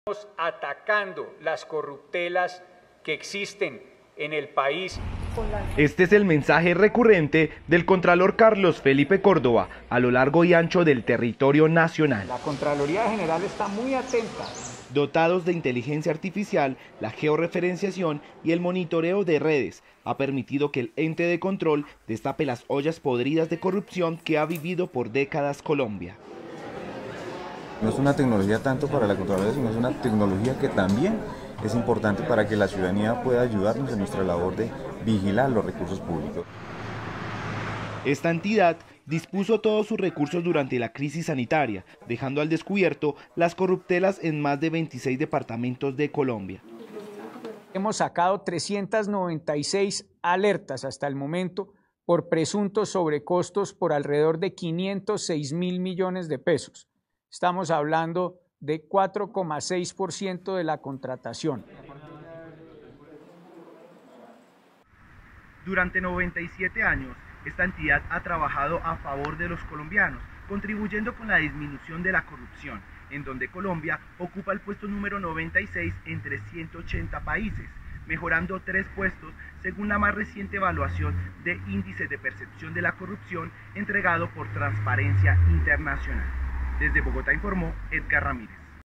Atacando las corruptelas que existen en el país. Este es el mensaje recurrente del Contralor Carlos Felipe Córdoba a lo largo y ancho del territorio nacional. La Contraloría General está muy atenta. Dotados de inteligencia artificial, la georreferenciación y el monitoreo de redes ha permitido que el ente de control destape las ollas podridas de corrupción que ha vivido por décadas Colombia. No es una tecnología tanto para la Contraloría, sino es una tecnología que también es importante para que la ciudadanía pueda ayudarnos en nuestra labor de vigilar los recursos públicos. Esta entidad dispuso todos sus recursos durante la crisis sanitaria, dejando al descubierto las corruptelas en más de 26 departamentos de Colombia. Hemos sacado 396 alertas hasta el momento por presuntos sobrecostos por alrededor de 506.000 millones de pesos. Estamos hablando de 4,6% de la contratación. Durante 97 años, esta entidad ha trabajado a favor de los colombianos, contribuyendo con la disminución de la corrupción, en donde Colombia ocupa el puesto número 96 entre 180 países, mejorando 3 puestos según la más reciente evaluación de índices de percepción de la corrupción entregado por Transparencia Internacional. Desde Bogotá informó Edgar Ramírez.